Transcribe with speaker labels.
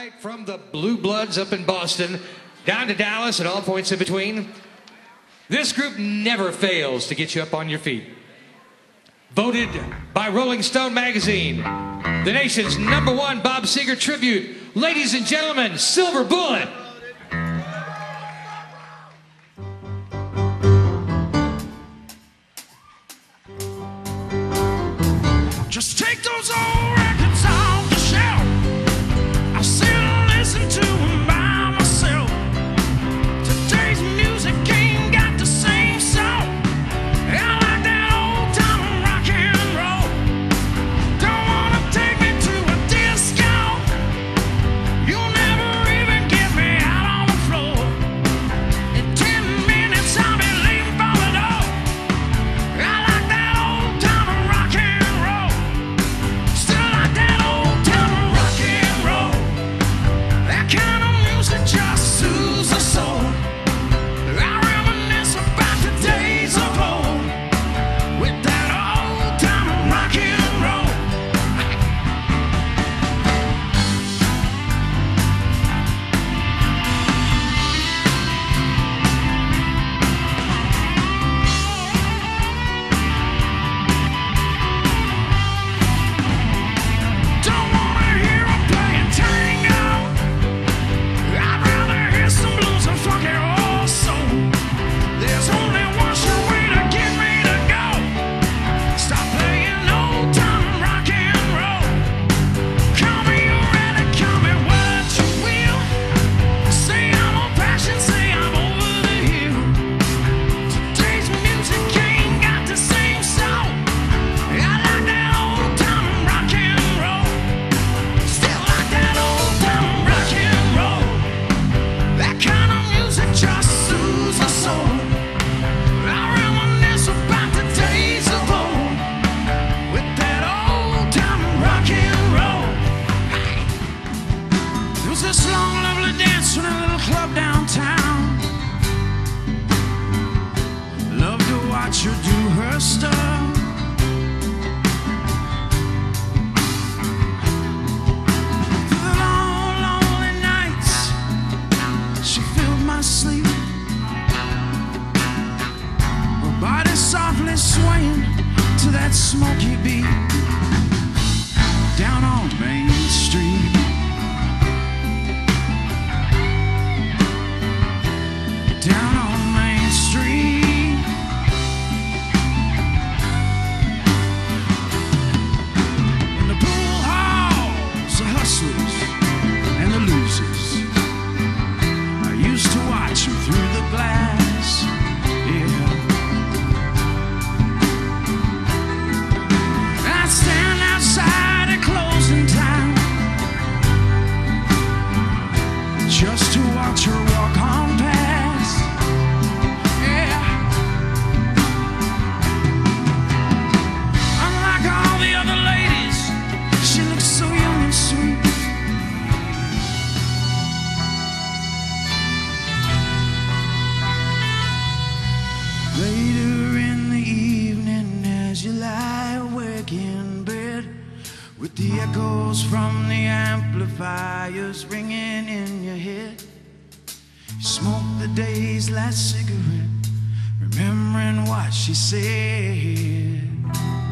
Speaker 1: tonight from the Blue Bloods up in Boston down to Dallas and all points in between. This group never fails to get you up on your feet. Voted by Rolling Stone magazine, the nation's #1 Bob Seger tribute. Ladies and gentlemen, Silver Bullet.
Speaker 2: Just take those old records off the shelf. I'll sit and listen to them by myself. Today's music ain't got the same soul. I like that old time rock and roll. Don't wanna take me to a disco. You'll never even get me out on the floor. In 10 minutes I'll be leaving for the door. I like that old time rock and roll. Still like that old time rock and roll. That kind of music just soothes the soul. I reminisce about the days of old with that old time rock and roll. Don't wanna hear 'em playing tango. I'd rather hear some blues and funky old soul. There's only one sure way to get me to go. Stop playing old time rock and roll. Call me ready, call me what you will. Say I'm on passion, say I'm over the hill. Today's music ain't got the same soul. I like that old time rock and roll. Still like that old time rock and roll. That kind of music just soothes the soul. I reminisce about the days of old with that old time rock and roll. There was this long, lovely dance in a little club downtown. Loved to watch her do her stuff. Through the long, lonely nights, she filled my sleep. Her body softly swaying to that smoky beat. Down on Main Street. Down on Main Street. In the pool halls, the hustlers and the losers. I used to watch them through the glass. Yeah. I'd stand outside at closing time just to watch her walk on past. Yeah. Unlike all the other ladies, she looked so young and sweet. Later in the evening, as you lie awake in bed, with the echoes from the amplifiers ringing in your head, you smoke the day's last cigarette, remembering what she said.